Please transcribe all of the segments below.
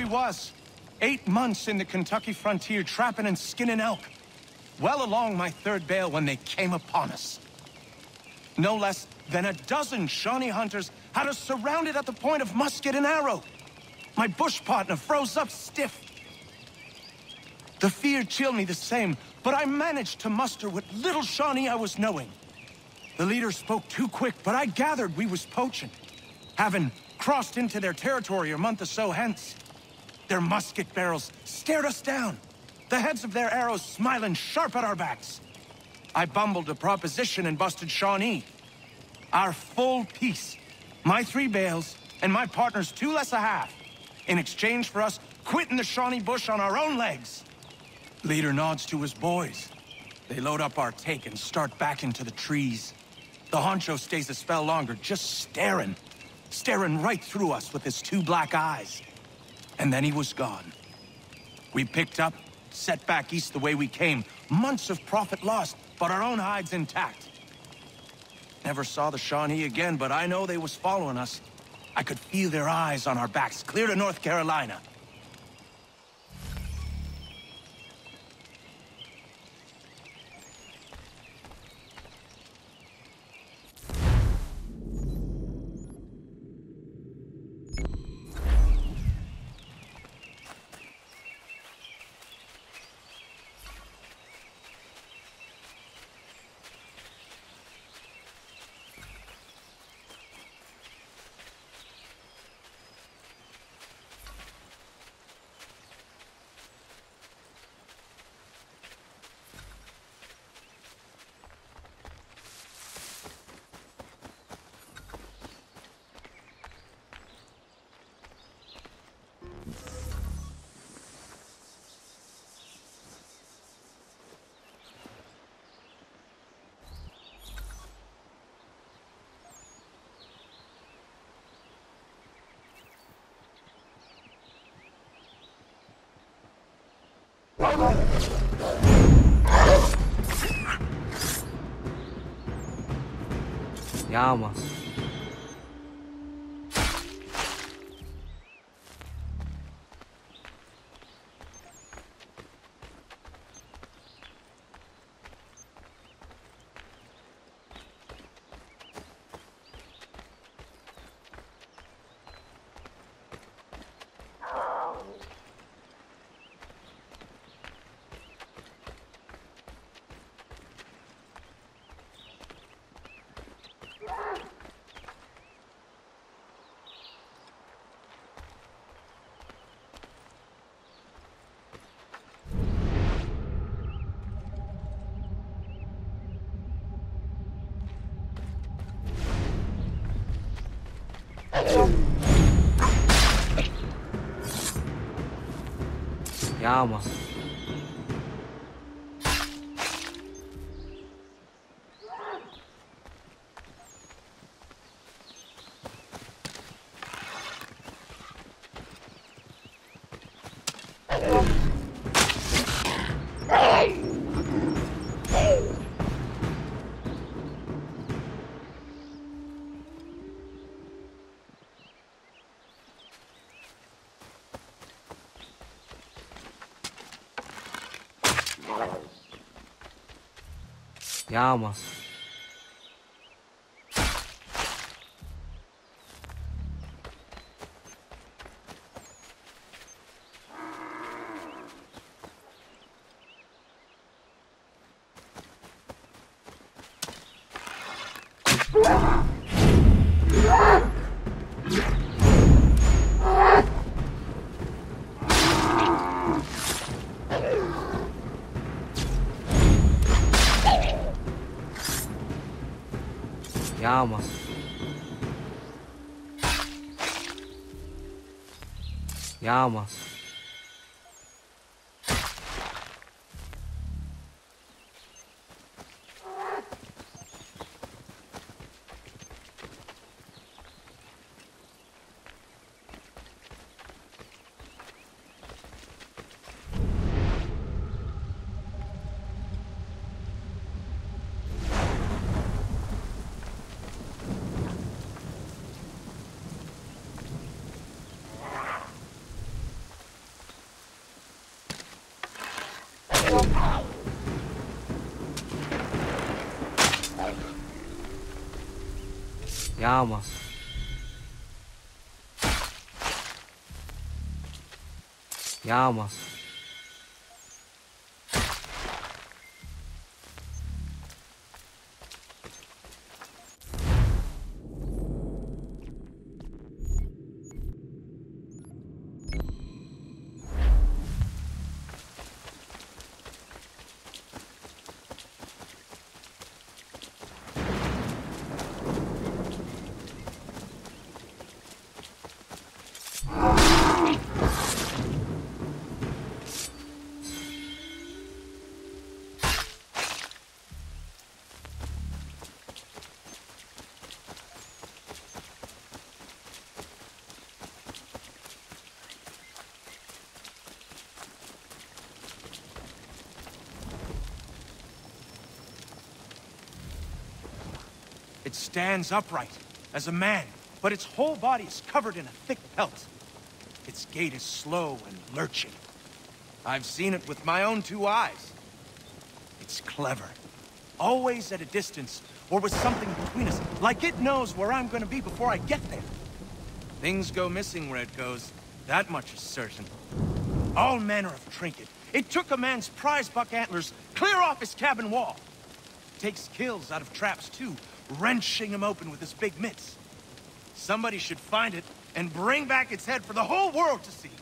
we was. 8 months in the Kentucky frontier, trapping and skinning elk. Well along my third bale when they came upon us. No less than a dozen Shawnee hunters had us surrounded at the point of musket and arrow. My bush partner froze up stiff. The fear chilled me the same, but I managed to muster what little Shawnee I was knowing. The leader spoke too quick, but I gathered we was poaching, having crossed into their territory a month or so hence. Their musket barrels stared us down, the heads of their arrows smiling sharp at our backs. I bumbled a proposition and busted Shawnee. Our full piece, my 3 bales, and my partner's 2 less a half, in exchange for us quitting the Shawnee bush on our own legs. Leader nods to his boys. They load up our take and start back into the trees. The honcho stays a spell longer, just staring right through us with his 2 black eyes. And then he was gone. We picked up, set back east the way we came. Months of profit lost, but our own hides intact. Never saw the Shawnee again, but I know they was following us. I could feel their eyes on our backs, clear to North Carolina. Ja, man. Ja, man. Ja, man. Ja, man. Ja, man. Yama. Yama. It stands upright, as a man, but its whole body is covered in a thick pelt. Its gait is slow and lurching. I've seen it with my own 2 eyes. It's clever. Always at a distance, or with something between us, like it knows where I'm gonna be before I get there. Things go missing where it goes, that much is certain. All manner of trinket. It took a man's prize buck antlers clear off his cabin wall. Takes kills out of traps too, wrenching him open with his big mitts. Somebody should find it and bring back its head for the whole world to see.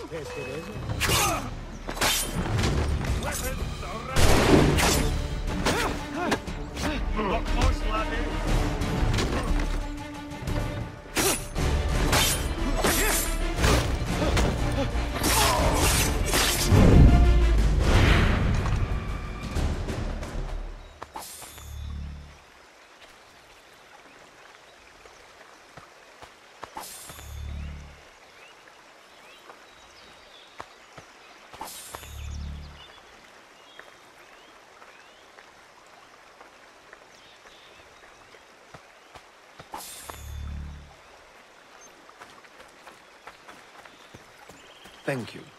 Weapons are ready! Look close, laddie! Thank you.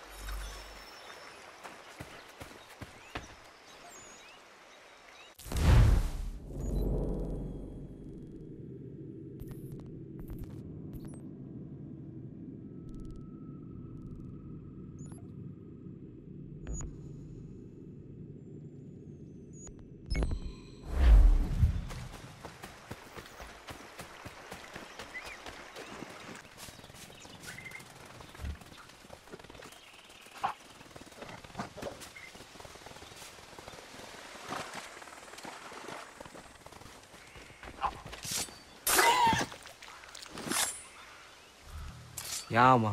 Ja, man.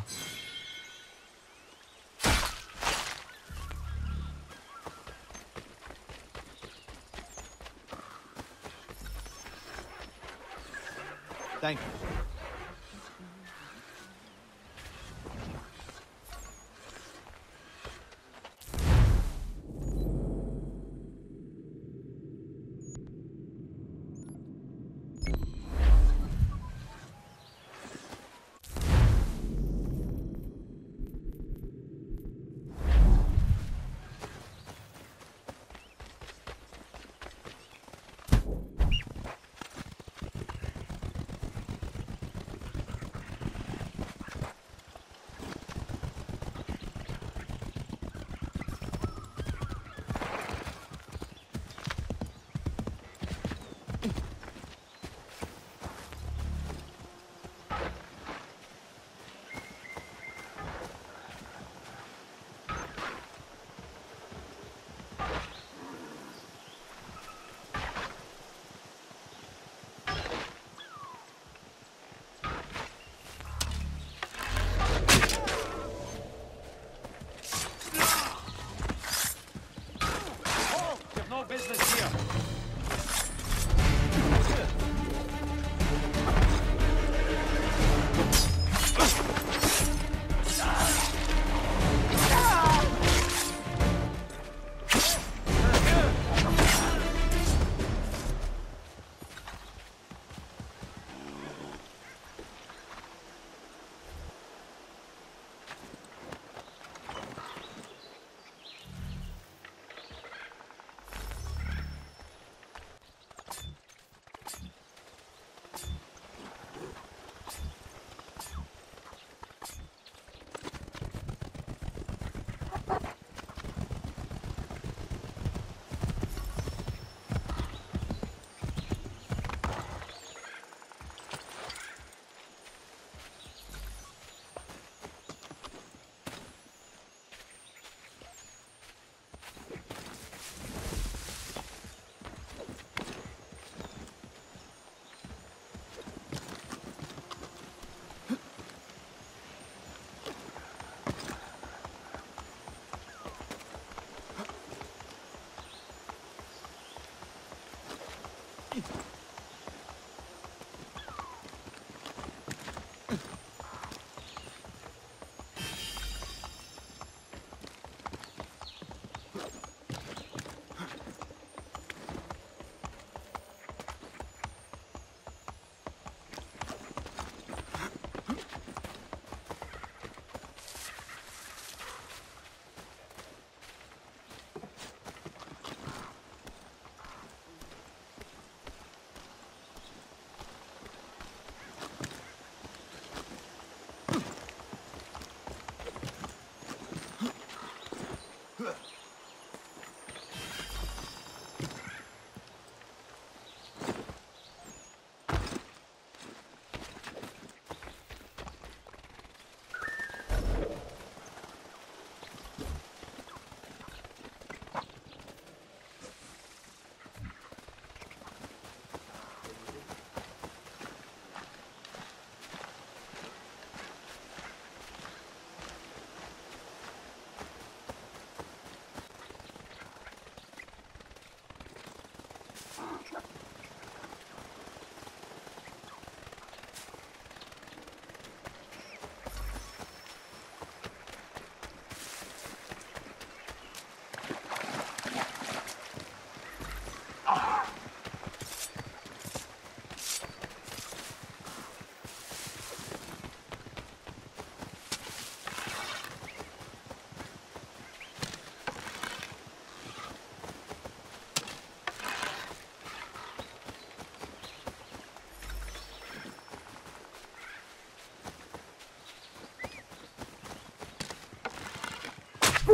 Thank you.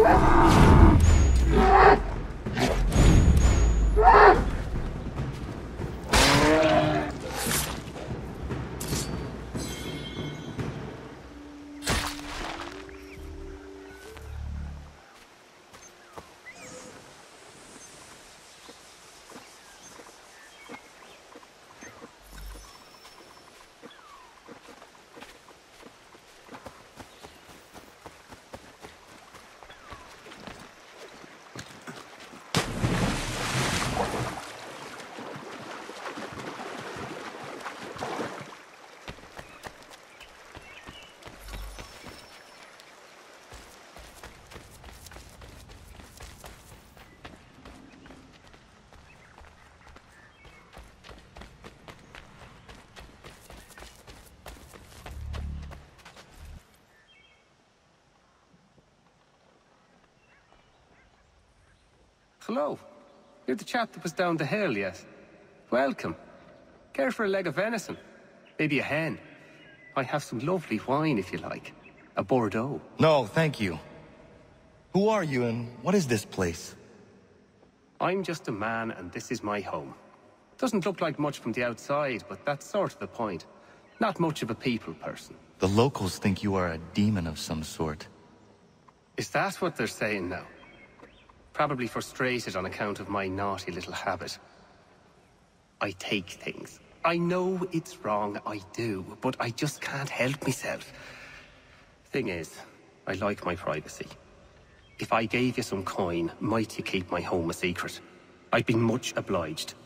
Hello. You're the chap that was down the hill, yes? Welcome. Care for a leg of venison? Maybe a hen? I have some lovely wine if you like. A Bordeaux. No, thank you. Who are you and what is this place? I'm just a man and this is my home. Doesn't look like much from the outside, but that's sort of the point. Not much of a people person. The locals think you are a demon of some sort. Is that what they're saying now? Probably frustrated on account of my naughty little habit. I take things. I know it's wrong, I do, but I just can't help myself. Thing is, I like my privacy. If I gave you some coin, might you keep my home a secret? I'd be much obliged.